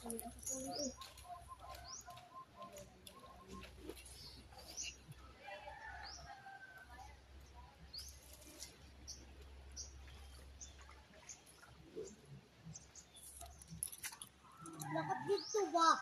Bakit dito ba?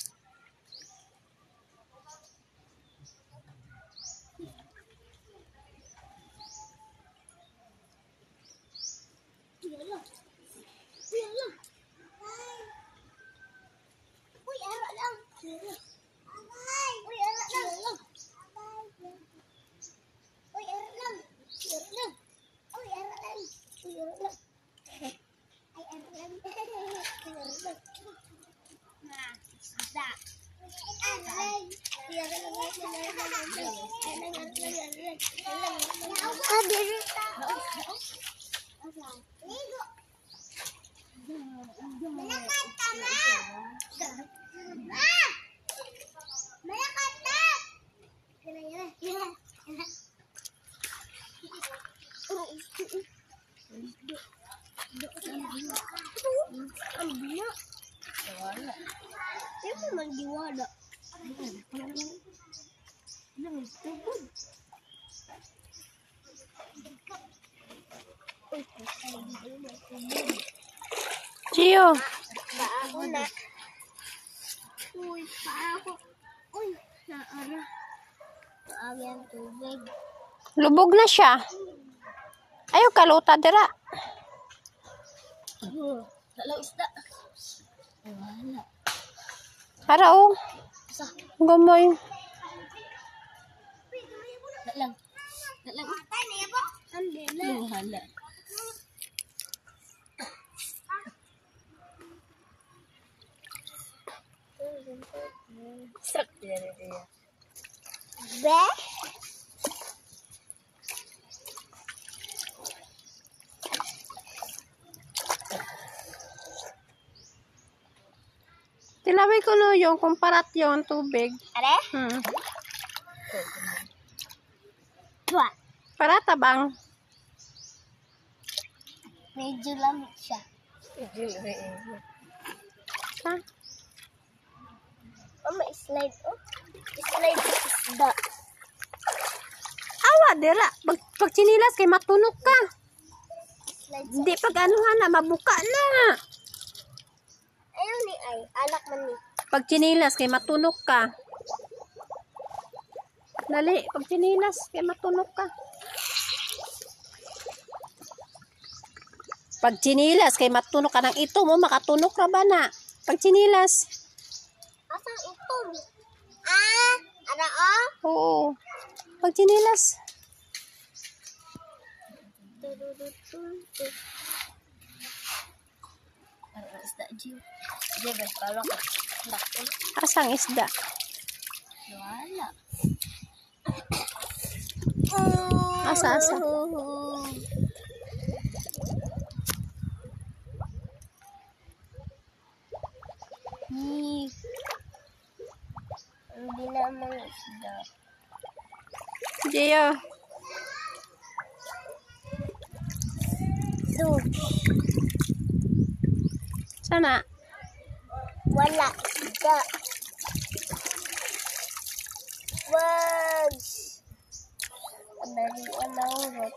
Uy, ara lang. Uy, ara lang. Uy, ara lang. Uy, ara lang. Uy, ara lang. Ay, ara lang. Uy, ara lang. Nah, sudah. Ara lang. Uy, ara lang. Ah, diri ta. Ligo. Malakata na. Ah! Malakata. Ang biya. Wala. Di mo magdiwala. Nagtugod. Gio. Paako na. Uy, paako. Uy, naara. Paagi ang tubig. Lubog na siya. Ayaw kaluta dira. Dalaw isda. Wala. Ara o. Gamoy. Dalang. Patay na yabo. Andi na. Wala. Sakti na dia. Be? Tilaway ko no yung kumparat yung tubig. Are? Tua. Parata bang? Medyo lamig siya. Ha? Oh, may slide. Oh. Slide isda. Awa dira. Pag chinilas kay matunog ka. Slide sa Hindi pag anuhan na mabuka na. ayaw ni ay. Anak man ni. Pag chinilas kay matunog ka. Dali, pag chinilas kay matunog ka. Pag chinilas kay matunog ka ng ito mo makatunog ra ba na? Pag chinilas. Asang ito? Ah, ano oh? Oo. Pag chinilas. Ano isda, Jiw? Jiw, kalau ka. Asang isda. Wala. Asa. Hindi naman isda. Gio. So, Sana. wala isda. Wag. Dari wanawag.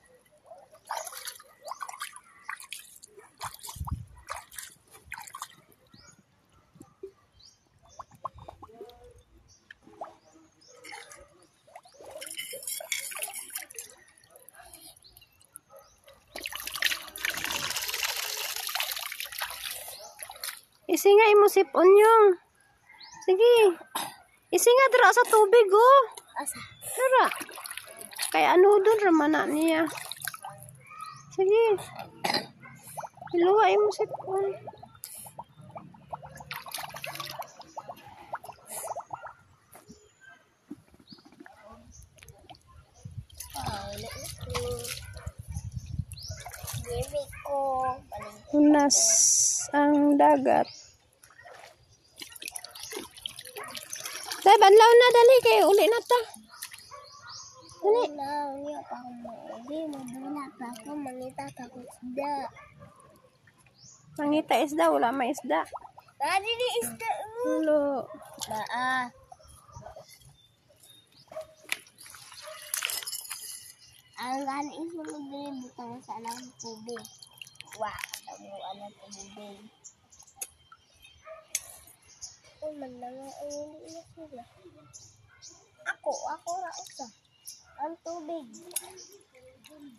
Isinga imo sipon yung. Sige. Isinga dira sa tubig oh. Asa? Dira. Kaya ano doon ramana niya. Sige. Iluwa imo sipon. Wala ito. Baby ko. Hunas ang dagat. Dai banlaw na dali kay uli na ta. Dali. Niya pa ako mauwi. Mabula pa ako. Mangita pa ako isda. Mangita isda wala may isda. Tadi ni isda mo. Ulo. Ang gani isulog din butang sa lang tubig. Wah, tamuan na tubig. Man lang ang hindi sila. Ako ra usa. Ang tubig.